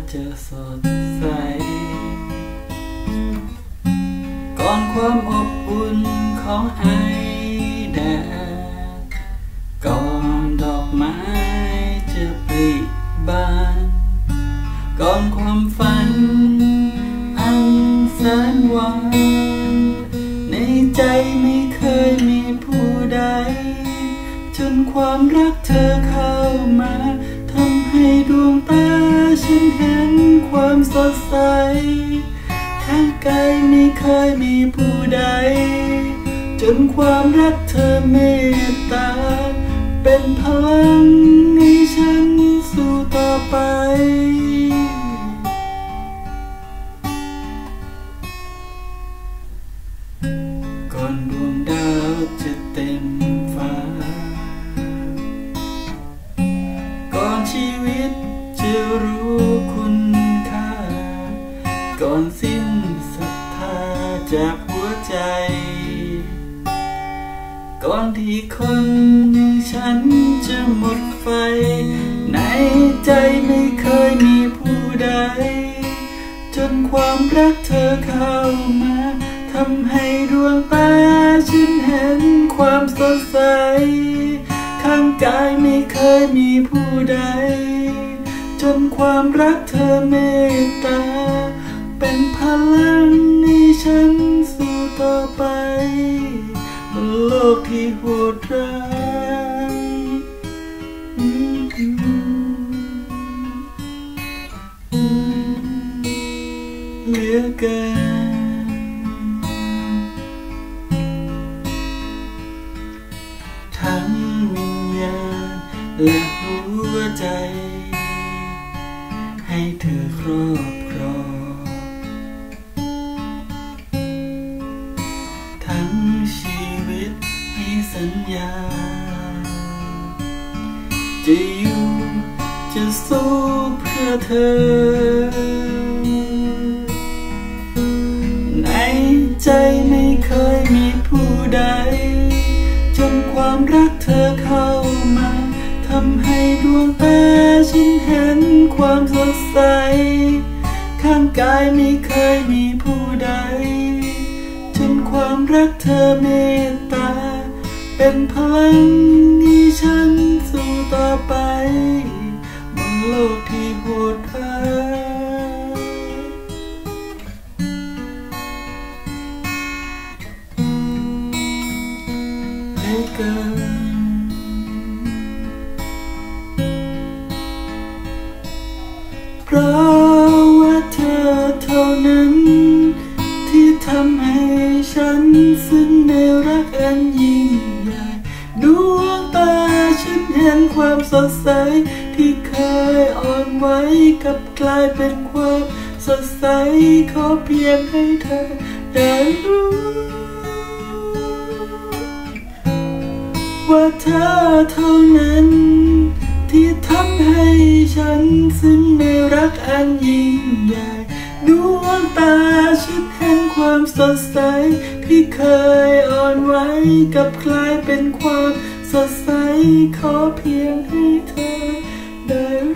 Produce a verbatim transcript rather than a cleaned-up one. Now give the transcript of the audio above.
จะสดใสก่อนความอบอุ่นของไอแดดก่อนดอกไม้จะปลิบานก่อนความฝันอันแสนหวานในใจไม่เคยมีผู้ใดจนความรักเธอเข้ามาทำให้ดวงตาฉันเห็นความสดใสทางกายไม่เคยมีผู้ใดจนความรักเธอเมตตาเป็นพลังให้ฉันสู้ต่อไปก่อนดวงดาวจะเต็มฟ้าก่อนชีวิตจะรู้คุณค่าก่อนสิ้นศรัทธาจากหัวใจก่อนที่คนอย่างฉันจะหมดไฟในใจไม่เคยมีผู้ใดจนความรักเธอเข้ามาทำให้ดวงตาฉันเห็นความสดใสข้างกายไม่เคยมีผู้ใดจนความรักเธอเมตตาเป็นพลังให้ฉันสู้ต่อไปบนโลกที่โหดร้ายเหลือเกินทั้งวิญญาณและหัวใจให้เธอครอบครองทั้งชีวิตให้สัญญาจะอยู่จะสู้เพื่อเธอในใจไม่เคยมีผู้ใดจนความรักเธอเข้ามาทำให้ดวงตาฉันเห็นความสดใสข้างกายไม่เคยมีผู้ใดจนความรักเธอเมตตาเป็นพลังให้ฉันสู้ต่อไปบนโลกที่โหดร้ายเหลือเกินเพราะว่าเธอเท่านั้นที่ทำให้ฉันซึ้งในรักอันยิ่งใหญ่ดวงตาฉันเห็นความสดใสที่เคยอ่อนไหวกลับกลายเป็นความสดใสขอเพียงให้เธอได้รู้ว่าเธอเท่านั้นที่ทำให้ฉันซึ้งในรักอันยิ่งใหญ่ดวงตาฉันเห็นความสดใสที่เคยอ่อนไหวกลับกลายเป็นความสดใสขอเพียงให้เธอได้